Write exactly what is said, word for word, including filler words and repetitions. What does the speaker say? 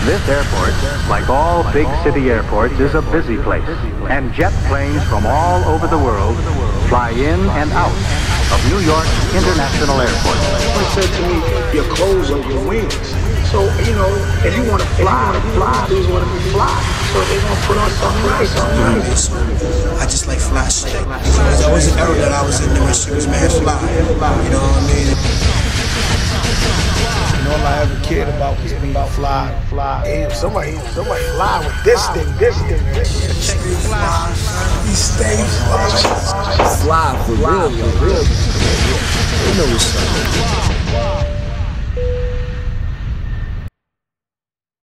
This airport, like all big city airports, is a busy place, and jet planes from all over the world fly in and out of New York International Airport. Someone said to me, your clothes are your wings. So, you know, if you want to fly, fly, dudes want to fly. So they're going to put on something nice, something nice. I just like fly shit. Because there was an era that I was in there when she was mad fly. You know what I mean? And all I ever cared about was being fly, fly. Damn, somebody, somebody fly with this thing, this thing, this thing. He stays fly. Fly for real, for real. You know what's up.